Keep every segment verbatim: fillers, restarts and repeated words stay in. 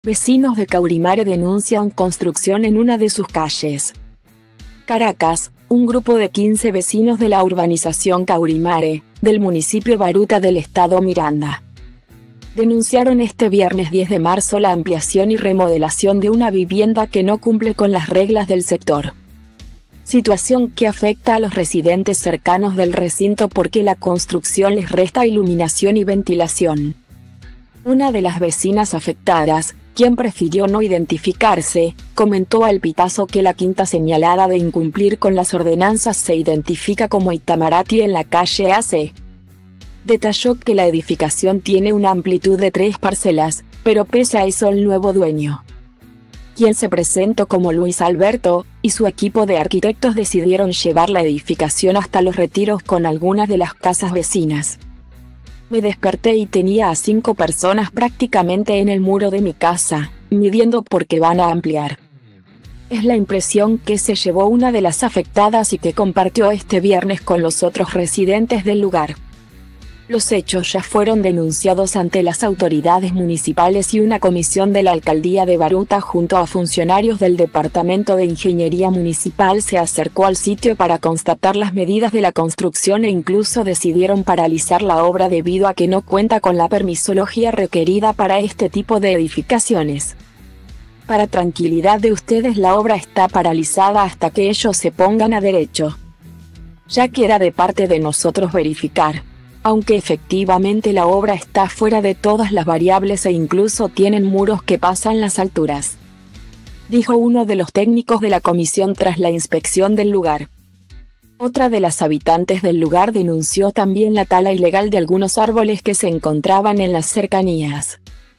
Vecinos de Caurimare denuncian construcción en una de sus calles. Caracas, un grupo de quince vecinos de la urbanización Caurimare, del municipio Baruta del estado Miranda, denunciaron este viernes diez de marzo la ampliación y remodelación de una vivienda que no cumple con las reglas del sector. Situación que afecta a los residentes cercanos del recinto porque la construcción les resta iluminación y ventilación. Una de las vecinas afectadas, quien prefirió no identificarse, comentó al Pitazo que la quinta señalada de incumplir con las ordenanzas se identifica como Itamaraty en la calle A C. Detalló que la edificación tiene una amplitud de tres parcelas, pero pese a eso el nuevo dueño, quien se presentó como Luis Alberto, y su equipo de arquitectos decidieron llevar la edificación hasta Los Retiros con algunas de las casas vecinas. Me desperté y tenía a cinco personas prácticamente en el muro de mi casa, midiendo porque van a ampliar. Es la impresión que se llevó una de las afectadas y que compartió este viernes con los otros residentes del lugar. Los hechos ya fueron denunciados ante las autoridades municipales y una comisión de la alcaldía de Baruta junto a funcionarios del Departamento de Ingeniería Municipal se acercó al sitio para constatar las medidas de la construcción e incluso decidieron paralizar la obra debido a que no cuenta con la permisología requerida para este tipo de edificaciones. Para tranquilidad de ustedes, la obra está paralizada hasta que ellos se pongan a derecho. Ya queda de parte de nosotros verificar, aunque efectivamente la obra está fuera de todas las variables e incluso tienen muros que pasan las alturas, dijo uno de los técnicos de la comisión tras la inspección del lugar. Otra de las habitantes del lugar denunció también la tala ilegal de algunos árboles que se encontraban en las cercanías,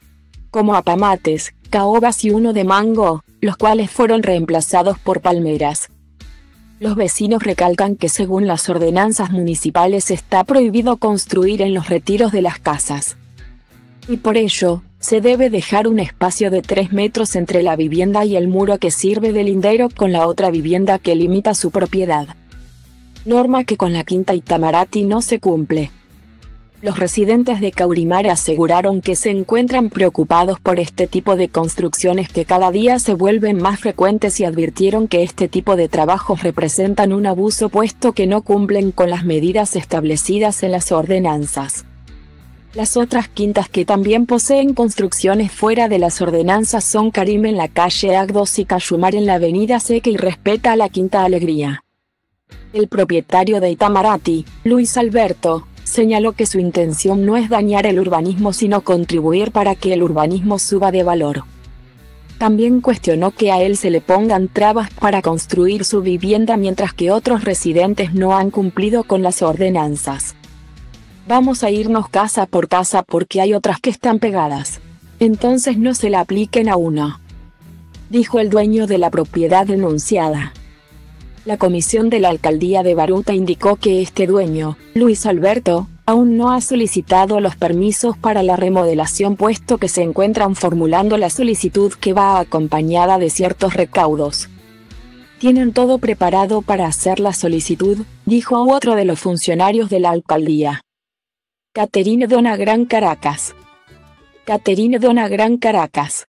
como apamates, caobas y uno de mango, los cuales fueron reemplazados por palmeras. Los vecinos recalcan que según las ordenanzas municipales está prohibido construir en los retiros de las casas, y por ello, se debe dejar un espacio de tres metros entre la vivienda y el muro que sirve de lindero con la otra vivienda que limita su propiedad. Norma que con la quinta Itamaraty no se cumple. Los residentes de Caurimare aseguraron que se encuentran preocupados por este tipo de construcciones que cada día se vuelven más frecuentes y advirtieron que este tipo de trabajos representan un abuso puesto que no cumplen con las medidas establecidas en las ordenanzas. Las otras quintas que también poseen construcciones fuera de las ordenanzas son Carim en la calle Agdos y Cayumar en la avenida Seca y Respeta a la Quinta Alegría. El propietario de Itamaraty, Luis Alberto, señaló que su intención no es dañar el urbanismo sino contribuir para que el urbanismo suba de valor. También cuestionó que a él se le pongan trabas para construir su vivienda mientras que otros residentes no han cumplido con las ordenanzas. Vamos a irnos casa por casa porque hay otras que están pegadas. Entonces no se la apliquen a uno, dijo el dueño de la propiedad denunciada. La comisión de la alcaldía de Baruta indicó que este dueño, Luis Alberto, aún no ha solicitado los permisos para la remodelación puesto que se encuentran formulando la solicitud que va acompañada de ciertos recaudos. Tienen todo preparado para hacer la solicitud, dijo otro de los funcionarios de la alcaldía. Caterine Dona Gran Caracas. Caterine Dona Gran Caracas.